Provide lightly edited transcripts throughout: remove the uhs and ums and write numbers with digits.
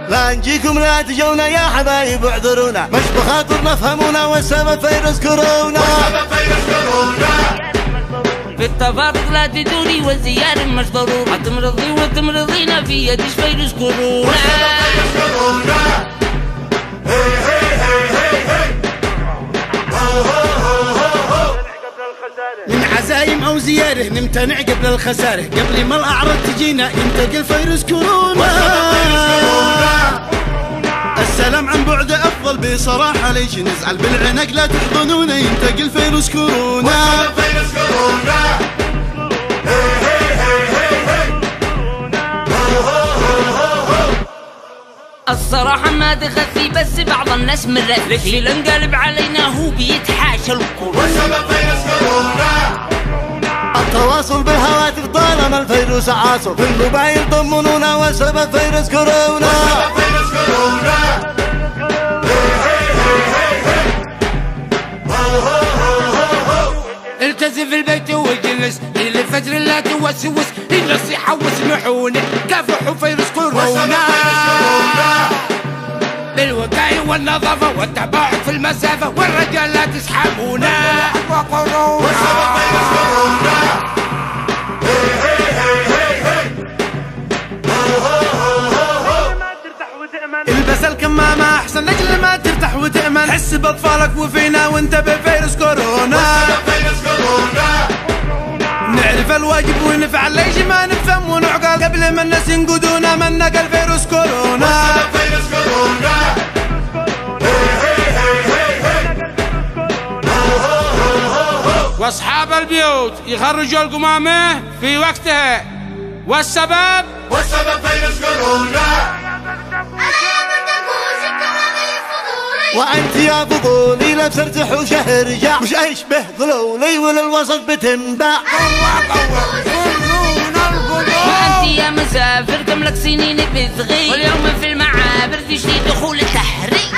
لا نجيكم لا تجونا يا حبايب اعذرونا، مش بخاطرنا فهمونا والسبب فيروس كورونا. في التفارق لا تدوري والزيارة مش ضروري، هتمرضي وتمرضينا في يدش فيروس كورونا. من عزايم او زياره نمتنع قبل الخساره، قبل ما الاعراض تجينا ينتقل فيروس كورونا. السلام عن بعد افضل بصراحه، ليش نزعل بالعنق لا تحضنونا ينتقل فيروس كورونا. الصراحة ما تخفي بس بعض الناس مرت، ليش الانقلب علينا هو بيتحاشى الكورونا. والسبب فيروس كورونا. التواصل بالهواتف طالما الفيروس عاصر، في الموبايل طمنونا والسبب فيروس كورونا. التزم في البيت واجلس الى الفجر لا توسوس، النصيحة واسمحوني كافحوا فيروس كورونا. بالوقاية والنظافة والتباعد في المسافة، والرجال لا تسحبونا. البس الكمامة احسن لاجل ما ترتاح وتأمن، حس باطفالك وفينا وانتبه فيروس كورونا. نعرف الواجب ونفعل ليش ما نفهم ونعقل، قبل ما الناس ينقدونا من نقل فيروس كورونا. واصحاب البيوت يخرجوا القمامة في وقتها، والسبب فيروس كورونا. وانت يا فضولي لا بسرتح وشهرجع، مش اشبه ضلولي وللوسط بتنباع. وانت يا مسافر تملك سنين بتغيب، واليوم في المعابر تشتي دخول التحريم.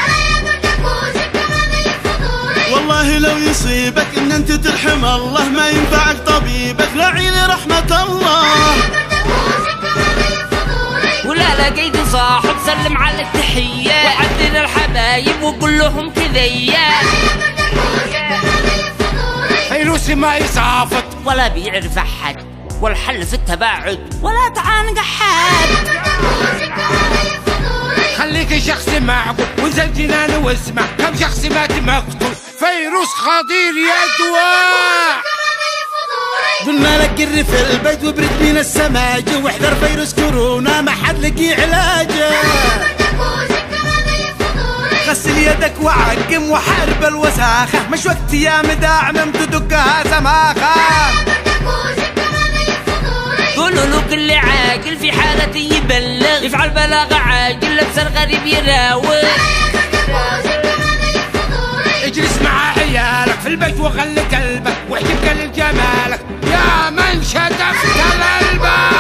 والله لو يصيبك ان انت ترحم الله، ما ينفعك طبيبك راعي لرحمة الله. ولا لقيت صاحب سلم على التحية، وعدل الحبايب وقول لهم كذية. فيروس ما يصافط ولا بيعرف احد، والحل في التباعد ولا تعانق احد. خليك شخص معقول وانزل جنان واسمع، كم شخص مات مقتول، فيروس خطير يا دواء. قلنا لك قر في البيت وبرد من السماجة، واحذر فيروس كورونا ما حد لقي علاجه. غسل يدك وعقم وحارب الوساخة، مش وقت يا مداعم تدقها سماخة. قولوا له كل عاقل في حالة يبلغ، يفعل بلاغ عاجل لبس الغريب يراوغ. اجلس مع عيالك في البيت وخلي قلبك واحكي بكل جمالك، يا من شدفت الألباب.